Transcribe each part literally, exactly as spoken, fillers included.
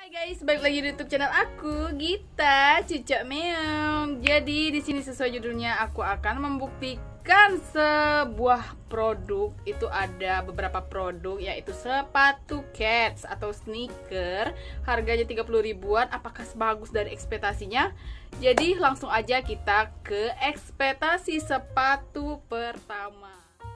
Guys, balik lagi di YouTube channel aku, Gita Cucok Meong. Jadi di sini sesuai judulnya, aku akan membuktikan sebuah produk. Itu ada beberapa produk, yaitu sepatu kets atau sneaker. Harganya tiga puluh ribuan. Apakah sebagus dari ekspektasinya? Jadi langsung aja kita ke ekspektasi sepatu pertama.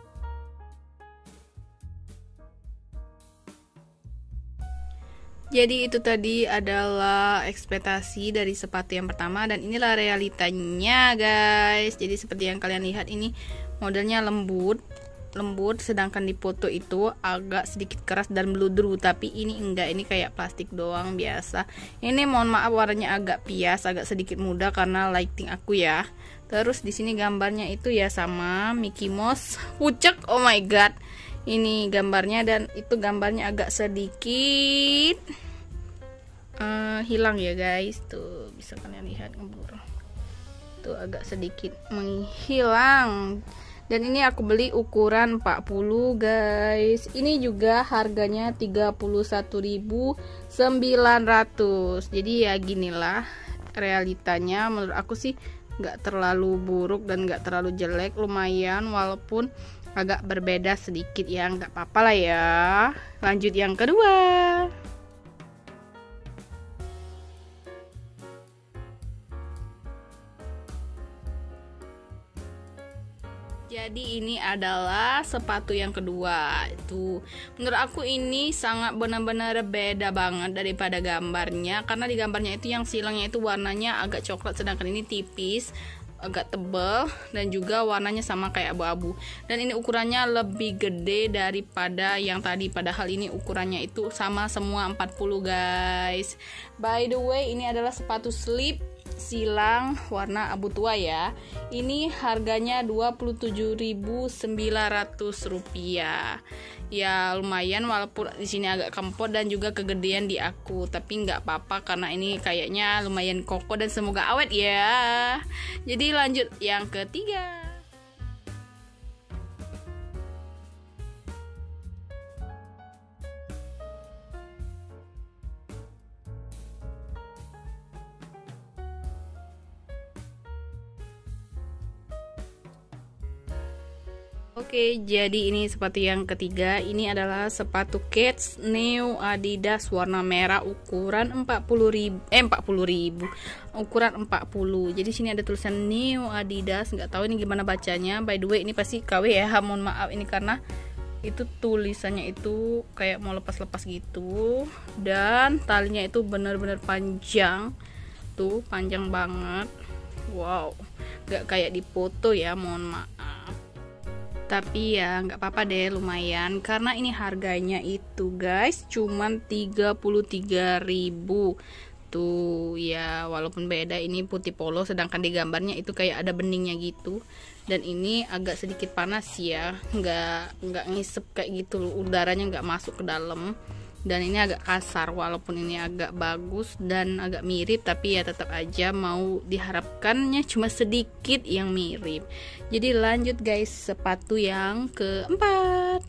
Jadi itu tadi adalah ekspektasi dari sepatu yang pertama, dan inilah realitanya guys. Jadi seperti yang kalian lihat, ini modelnya lembut lembut sedangkan di foto itu agak sedikit keras dan meludru, tapi ini enggak, ini kayak plastik doang biasa. Ini mohon maaf warnanya agak pias, agak sedikit muda karena lighting aku ya. Terus di sini gambarnya itu ya sama Mickey Mouse pucek, oh my god. Ini gambarnya, dan itu gambarnya agak sedikit uh, hilang ya guys. Tuh bisa kalian lihat, ngebur. Tuh agak sedikit menghilang. Dan ini aku beli ukuran empat puluh guys. Ini juga harganya tiga puluh satu ribu sembilan ratus. Jadi ya ginilah realitanya. Menurut aku sih nggak terlalu buruk dan nggak terlalu jelek, lumayan walaupun agak berbeda sedikit ya, nggak apa-apa lah ya. Lanjut yang kedua. Jadi ini adalah sepatu yang kedua. Itu menurut aku ini sangat benar-benar beda banget daripada gambarnya, karena di gambarnya itu yang silangnya itu warnanya agak coklat, sedangkan ini tipis, agak tebal, dan juga warnanya sama kayak abu-abu. Dan ini ukurannya lebih gede daripada yang tadi, padahal ini ukurannya itu sama semua empat puluh guys. By the way, ini adalah sepatu slip silang warna abu tua ya. Ini harganya dua puluh tujuh ribu sembilan ratus rupiah. Ya lumayan walaupun di sini agak kempot dan juga kegedean di aku, tapi nggak apa-apa karena ini kayaknya lumayan kokoh dan semoga awet ya. Jadi lanjut yang ketiga. Oke, jadi ini sepatu yang ketiga. Ini adalah sepatu kets Neo Adidas warna merah ukuran empat puluh ribu eh empat puluh ribu. Ukuran empat puluh. Jadi sini ada tulisan Neo Adidas, nggak tahu ini gimana bacanya. By the way, ini pasti K W ya. Mohon maaf ini karena itu tulisannya itu kayak mau lepas-lepas gitu, dan talinya itu benar-benar panjang. Tuh, panjang banget. Wow. Nggak kayak di foto ya, mohon maaf. Tapi ya nggak apa-apa deh, lumayan karena ini harganya itu guys cuman tiga puluh tiga ribu. Tuh ya, walaupun beda, ini putih polo sedangkan di gambarnya itu kayak ada beningnya gitu. Dan ini agak sedikit panas ya, nggak nggak ngisep kayak gitu, udaranya nggak masuk ke dalam. Dan ini agak kasar, walaupun ini agak bagus dan agak mirip, tapi ya tetap aja mau diharapkannya cuma sedikit yang mirip. Jadi lanjut guys, sepatu yang keempat.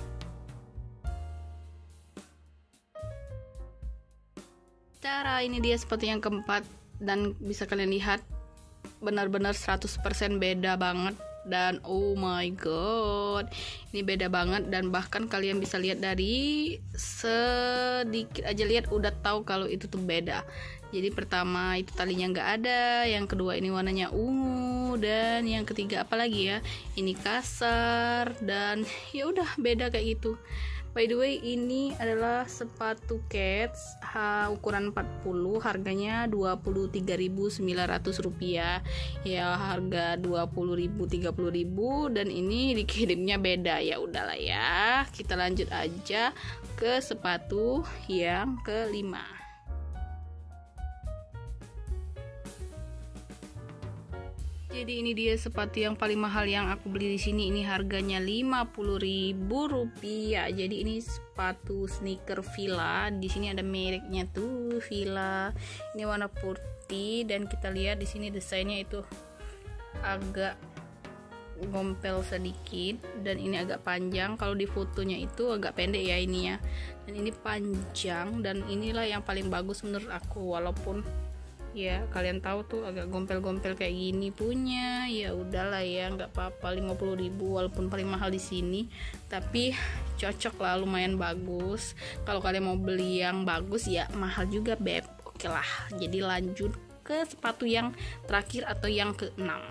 Cara ini dia sepatu yang keempat, dan bisa kalian lihat benar-benar seratus persen beda banget. Dan oh my god, ini beda banget, dan bahkan kalian bisa lihat dari sedikit aja lihat udah tahu kalau itu tuh beda. Jadi pertama itu talinya nggak ada, yang kedua ini warnanya ungu, dan yang ketiga apa lagi ya, ini kasar, dan ya udah beda kayak gitu. By the way, ini adalah sepatu kets ha, ukuran empat puluh, harganya dua puluh tiga ribu sembilan ratus rupiah. Ya harga dua puluh ribu, tiga puluh ribu, dan ini dikirimnya beda. Ya udahlah ya. Kita lanjut aja ke sepatu yang kelima. Jadi ini dia sepatu yang paling mahal yang aku beli di sini. Ini harganya lima puluh ribu rupiah. Jadi ini sepatu sneaker Fila. Di sini ada mereknya tuh, Fila. Ini warna putih, dan kita lihat di sini desainnya itu agak gompel sedikit, dan ini agak panjang. Kalau di fotonya itu agak pendek ya ini ya, dan ini panjang, dan inilah yang paling bagus menurut aku. Walaupun ya kalian tahu tuh agak gompel-gompel kayak gini punya, ya udahlah ya, nggak apa-apa, lima puluh ribu walaupun paling mahal di sini, tapi cocok lah, lumayan bagus. Kalau kalian mau beli yang bagus ya mahal juga beb. Oke lah, jadi lanjut ke sepatu yang terakhir atau yang keenam.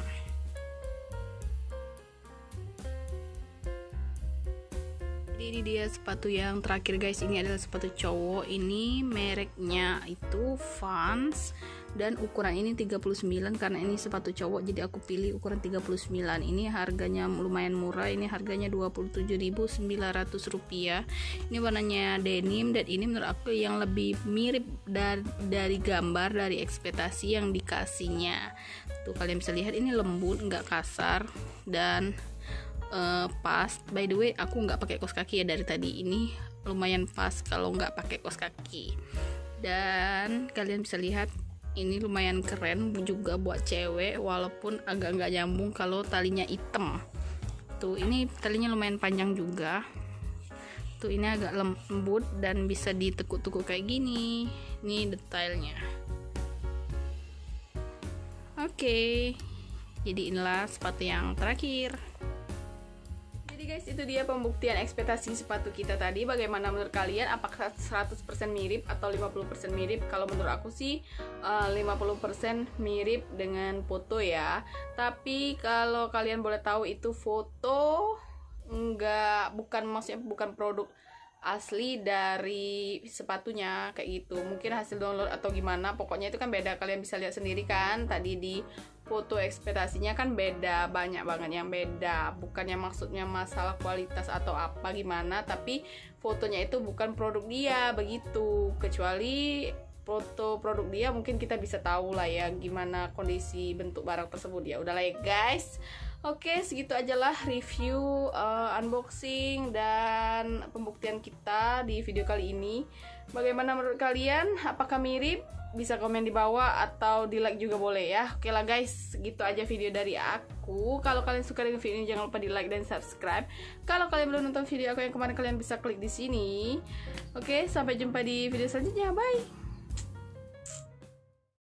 Ini dia sepatu yang terakhir guys. Ini adalah sepatu cowok. Ini mereknya itu Vans, dan ukuran ini tiga puluh sembilan. Karena ini sepatu cowok jadi aku pilih ukuran tiga puluh sembilan. Ini harganya lumayan murah. Ini harganya dua puluh tujuh ribu sembilan ratus rupiah. Ini warnanya denim, dan ini menurut aku yang lebih mirip dari, dari gambar, dari ekspektasi yang dikasihnya. Tuh kalian bisa lihat ini lembut, nggak kasar, dan Uh, pas. By the way, aku nggak pakai kaos kaki ya dari tadi. Ini lumayan pas kalau nggak pakai kaos kaki. Dan kalian bisa lihat ini lumayan keren juga buat cewek, walaupun agak nggak nyambung kalau talinya hitam. Tuh ini talinya lumayan panjang juga. Tuh ini agak lembut dan bisa ditekuk-tekuk kayak gini. Ini detailnya. Oke, okay. Jadi inilah sepatu yang terakhir. Jadi guys, itu dia pembuktian ekspektasi sepatu kita tadi. Bagaimana menurut kalian? Apakah seratus persen mirip atau lima puluh persen mirip? Kalau menurut aku sih uh, lima puluh persen mirip dengan foto ya. Tapi kalau kalian boleh tahu itu foto, enggak, bukan maksudnya bukan produk asli dari sepatunya kayak gitu. Mungkin hasil download atau gimana. Pokoknya itu kan beda. Kalian bisa lihat sendiri kan tadi di foto ekspektasinya kan beda, banyak banget yang beda. Bukannya maksudnya masalah kualitas atau apa gimana, tapi fotonya itu bukan produk dia begitu. Kecuali foto produk dia mungkin kita bisa tahu lah ya gimana kondisi bentuk barang tersebut ya. Udahlah ya guys. Oke, segitu aja lah review, uh, unboxing, dan pembuktian kita di video kali ini. Bagaimana menurut kalian? Apakah mirip? Bisa komen di bawah atau di like juga boleh ya. Oke lah guys, segitu aja video dari aku. Kalau kalian suka dengan video ini jangan lupa di like dan subscribe. Kalau kalian belum nonton video aku yang kemarin, kalian bisa klik di sini. Oke, sampai jumpa di video selanjutnya. Bye.